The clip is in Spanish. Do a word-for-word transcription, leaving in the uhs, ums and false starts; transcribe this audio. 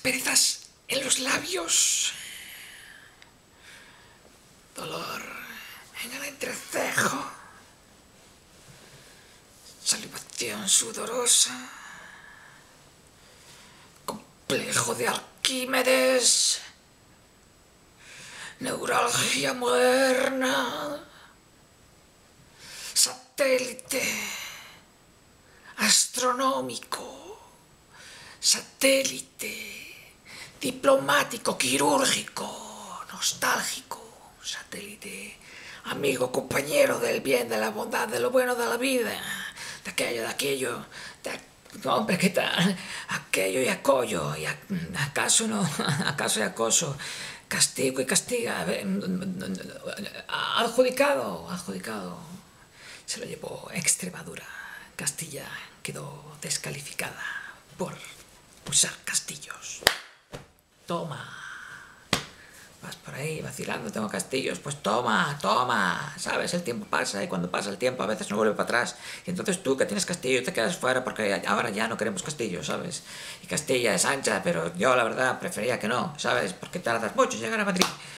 asperezas en los labios, dolor en el entrecejo, salivación sudorosa, complejo de Arquímedes, neuralgia moderna, satélite astronómico, satélite diplomático, quirúrgico, nostálgico, satélite amigo, compañero del bien, de la bondad, de lo bueno de la vida, de aquello, de aquello, de, hombre, ¿qué tal? Aquello y acollo, y a, acaso no, acaso y acoso, castigo y castiga, adjudicado, adjudicado, se lo llevó Extremadura, Castilla quedó descalificada por usar castillos. Toma. Vas por ahí vacilando, tengo castillos, pues toma, toma, ¿sabes? El tiempo pasa y cuando pasa el tiempo a veces no vuelve para atrás. Y entonces tú que tienes castillo te quedas fuera porque ahora ya no queremos castillos, ¿sabes? Y Castilla es ancha, pero yo la verdad prefería que no, ¿sabes? Porque tardas mucho en llegar a Madrid.